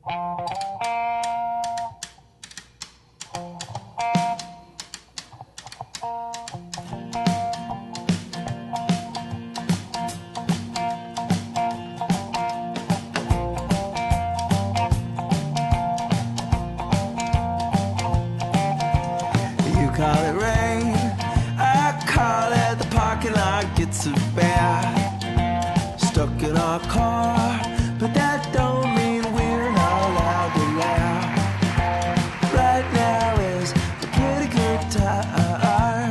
You call it rain, I call it the parking lot gets a bad. Stuck in our car, but that don't mean we're not allowed to laugh. Right now is a pretty good time.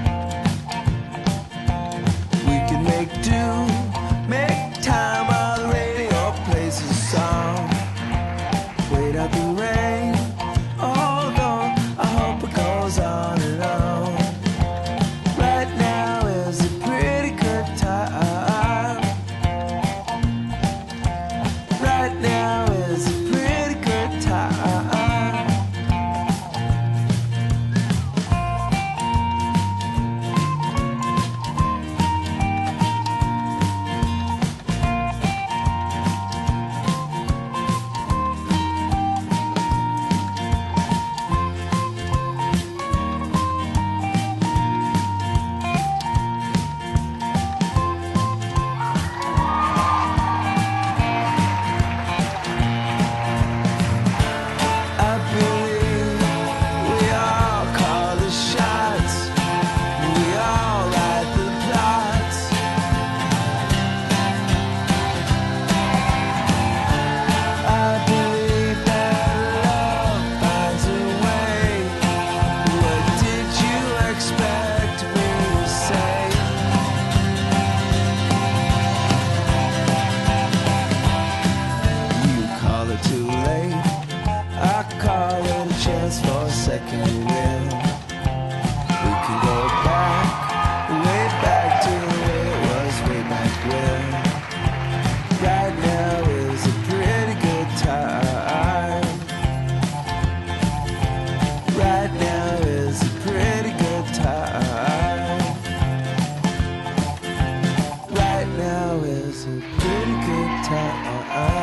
We can make do, make time while the radio plays a song. Wait out the rain, although I hope it goes on and on. Right now is a pretty good time. Right now is a pretty good time. I believe we all call the shots, we all write the plots. I believe that love finds a way. What did you expect me to say? You call it too late, I call it a chance for a second win. We can go back, way back to the way it was way back when. Right now is a pretty good time. Right now is a pretty good time. Right now is a pretty good time.